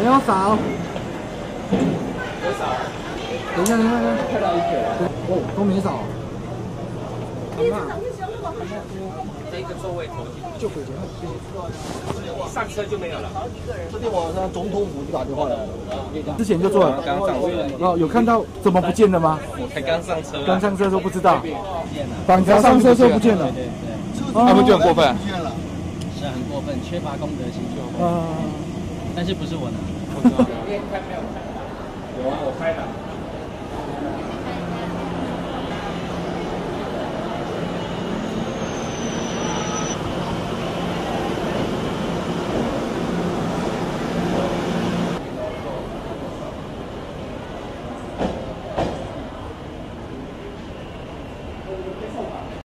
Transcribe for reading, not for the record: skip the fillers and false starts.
没有扫。 有扫。 等一下， 看到一个。 哦，都没扫。 这个座位头就回家。 上车就没有了。 昨天晚上总统府就打电话来了， 之前就做了。 刚上车。 哦，有看到怎么不见了吗？ 我才刚上车。 刚上车都不知道。绑架上车就不见了。 对， 他们就很过分。 是很过分，缺乏公德心。但是不是我拿？ 我知道。有啊，我拍的。